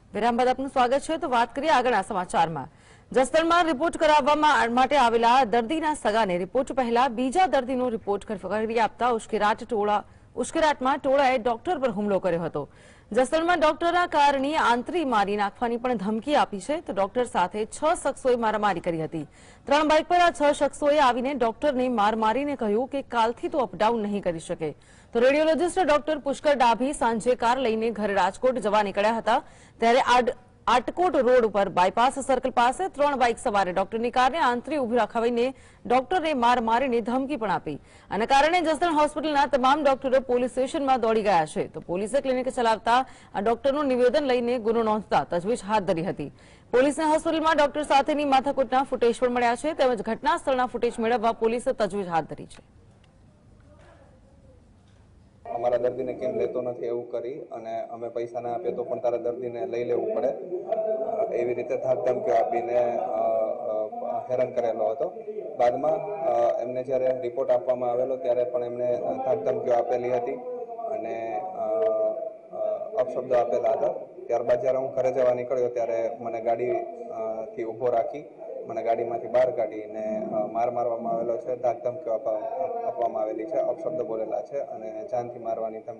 વિરામ બાદ આપનું સ્વાગત છે। તો વાત કરીએ આગળના સમાચારમાં। જસદણમાં રિપોર્ટ કરાવવા માટે આવેલા દર્દીના સગાને રિપોર્ટ પહેલા બીજા દર્દીનો રિપોર્ટ કરી આપતા ઉશ્કેરાટમાં ટોળાએ ડોક્ટર પર હુમલો કર્યો હતો। જસદણમાં ડોક્ટરના કારણે આંતરી મારી નાખવાની પણ ધમકી આપી છે। તો ડોક્ટર સાથે 6 શખ્સોએ મારામારી કરી હતી। 3 બાઇક પર આ 6 શખ્સોએ આવીને ડોક્ટરને માર મારીને કહ્યું કે કાલથી તો અપડાઉન નહીં કરી શકે। તો રેડિયોલોજિસ્ટ ડોક્ટર પુષ્કર ડાભી સાંજે કાર લઈને ઘરે રાજકોટ જવા નીકળ્યા હતા, ત્યારે આટકોટ રોડ ઉપર બાયપાસ સર્કલ પાસે 3 બાઇક સવારે ડોક્ટરની કારને આંતરી ઉભી રખાવીને ડોક્ટરને માર મારીને ધમકી પણ આપી। આના કારણે જસદણ હોસ્પિટલના તમામ ડોક્ટરો પોલીસ સ્ટેશનમાં દોડી ગયા છે। તો પોલીસે ક્લિનિક ચલાવતા આ ડોક્ટરનું નિવેદન લઈને ગુનો નોંધતા તજવીજ હાથ ધરી હતી। પોલીસને હોસ્પિટલમાં ડોક્ટર સાથેની માથાકૂટના ફૂટેજ પણ મળ્યા છે, તેમજ ઘટના સ્થળના ફૂટેજ મેળવવા પોલીસે તજવીજ હાથ ધરી છે। અમારા દર્દીને કેમ લેતો નથી એવું કરી અને અમે પૈસા ના આપીએ તો પણ તારા દર્દીને લઈ લેવું પડે, એવી રીતે ધાક ધમકીઓ આપીને હેરાન કરેલો હતો। બાદમાં એમને જ્યારે રિપોર્ટ આપવામાં આવેલો ત્યારે પણ એમને ધાક ધમકીઓ આપેલી હતી અને અપશબ્દો આપેલા હતા। ત્યારબાદ જ્યારે હું ઘરે જવા નીકળ્યો ત્યારે મને ગાડીથી ઊભો રાખી મને ગાડીમાંથી બહાર કાઢીને માર મારવામાં આવેલો છે, ધાક ધમકીઓ આપવામાં આવેલી છે, અપશબ્દો બોલેલા છે અને જાનથી મારવાની ધમકી